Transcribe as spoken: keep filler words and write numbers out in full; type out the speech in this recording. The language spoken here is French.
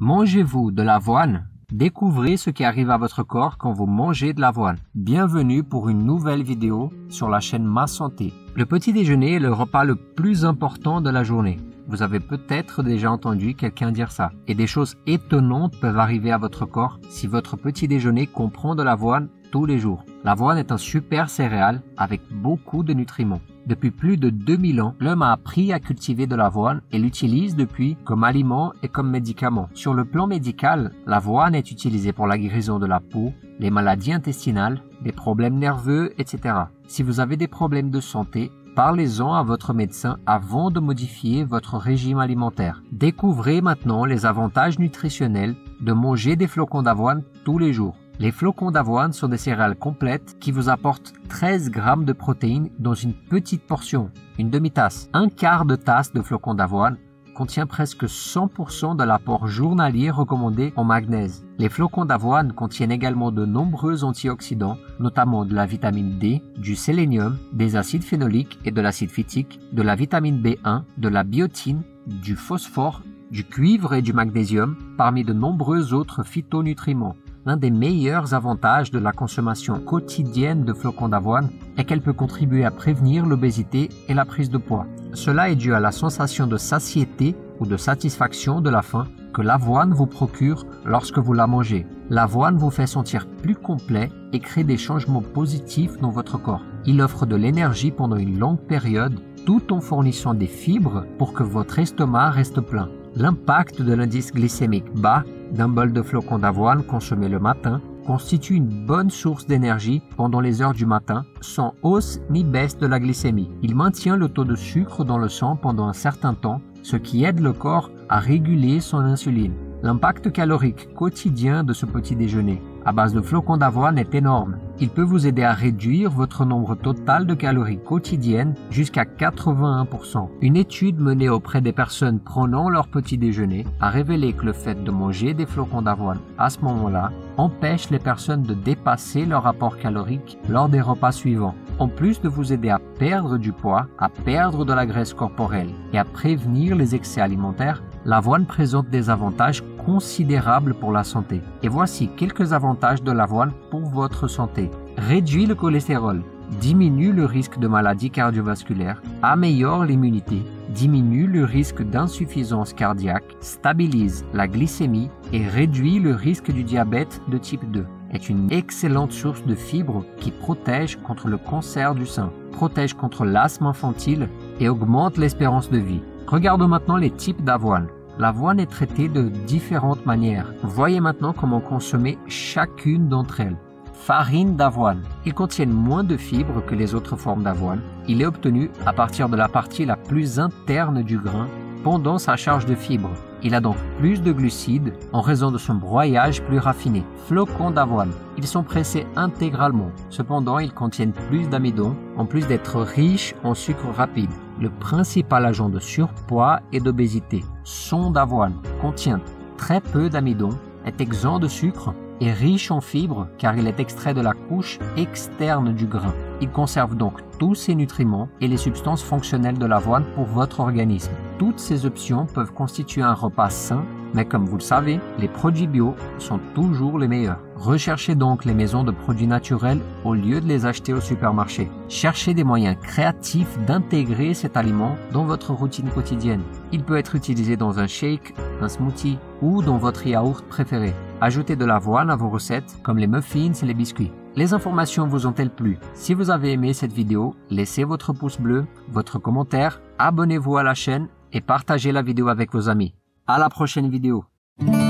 Mangez-vous de l'avoine? Découvrez ce qui arrive à votre corps quand vous mangez de l'avoine. Bienvenue pour une nouvelle vidéo sur la chaîne Ma Santé. Le petit déjeuner est le repas le plus important de la journée. Vous avez peut-être déjà entendu quelqu'un dire ça. Et des choses étonnantes peuvent arriver à votre corps si votre petit déjeuner comprend de l'avoine tous les jours. L'avoine est un super céréale avec beaucoup de nutriments. Depuis plus de deux mille ans, l'homme a appris à cultiver de l'avoine et l'utilise depuis comme aliment et comme médicament. Sur le plan médical, l'avoine est utilisée pour la guérison de la peau, les maladies intestinales, les problèmes nerveux, et cetera. Si vous avez des problèmes de santé, parlez-en à votre médecin avant de modifier votre régime alimentaire. Découvrez maintenant les avantages nutritionnels de manger des flocons d'avoine tous les jours. Les flocons d'avoine sont des céréales complètes qui vous apportent treize grammes de protéines dans une petite portion, une demi-tasse. Un quart de tasse de flocons d'avoine contient presque cent pour cent de l'apport journalier recommandé en magnésium. Les flocons d'avoine contiennent également de nombreux antioxydants, notamment de la vitamine D, du sélénium, des acides phénoliques et de l'acide phytique, de la vitamine B un, de la biotine, du phosphore, du cuivre et du magnésium, parmi de nombreux autres phytonutriments. L'un des meilleurs avantages de la consommation quotidienne de flocons d'avoine est qu'elle peut contribuer à prévenir l'obésité et la prise de poids. Cela est dû à la sensation de satiété ou de satisfaction de la faim que l'avoine vous procure lorsque vous la mangez. L'avoine vous fait sentir plus complet et crée des changements positifs dans votre corps. Il offre de l'énergie pendant une longue période tout en fournissant des fibres pour que votre estomac reste plein. L'impact de l'indice glycémique bas d'un bol de flocons d'avoine consommé le matin constitue une bonne source d'énergie pendant les heures du matin, sans hausse ni baisse de la glycémie. Il maintient le taux de sucre dans le sang pendant un certain temps, ce qui aide le corps à réguler son insuline. L'impact calorique quotidien de ce petit déjeuner à base de flocons d'avoine est énorme. Il peut vous aider à réduire votre nombre total de calories quotidiennes jusqu'à quatre-vingt-un pour cent. Une étude menée auprès des personnes prenant leur petit déjeuner a révélé que le fait de manger des flocons d'avoine à ce moment-là empêche les personnes de dépasser leur apport calorique lors des repas suivants. En plus de vous aider à perdre du poids, à perdre de la graisse corporelle et à prévenir les excès alimentaires, l'avoine présente des avantages considérables pour la santé. Et voici quelques avantages de l'avoine pour votre santé. Réduit le cholestérol, diminue le risque de maladies cardiovasculaires, améliore l'immunité, diminue le risque d'insuffisance cardiaque, stabilise la glycémie et réduit le risque du diabète de type deux. Est une excellente source de fibres qui protège contre le cancer du sein, protège contre l'asthme infantile et augmente l'espérance de vie. Regardons maintenant les types d'avoine. L'avoine est traitée de différentes manières. Voyez maintenant comment consommer chacune d'entre elles. Farine d'avoine. Ils contiennent moins de fibres que les autres formes d'avoine. Il est obtenu à partir de la partie la plus interne du grain pendant sa charge de fibres. Il a donc plus de glucides en raison de son broyage plus raffiné. Flocons d'avoine. Ils sont pressés intégralement. Cependant, ils contiennent plus d'amidon en plus d'être riches en sucre rapide. Le principal agent de surpoids et d'obésité. Son d'avoine contient très peu d'amidon, est exempt de sucre et riche en fibres car il est extrait de la couche externe du grain. Il conserve donc tous ses nutriments et les substances fonctionnelles de l'avoine pour votre organisme. Toutes ces options peuvent constituer un repas sain, mais comme vous le savez, les produits bio sont toujours les meilleurs. Recherchez donc les maisons de produits naturels au lieu de les acheter au supermarché. Cherchez des moyens créatifs d'intégrer cet aliment dans votre routine quotidienne. Il peut être utilisé dans un shake, un smoothie ou dans votre yaourt préféré. Ajoutez de l'avoine à vos recettes comme les muffins et les biscuits. Les informations vous ont-elles plu? Si vous avez aimé cette vidéo, laissez votre pouce bleu, votre commentaire, abonnez-vous à la chaîne et partagez la vidéo avec vos amis. À la prochaine vidéo.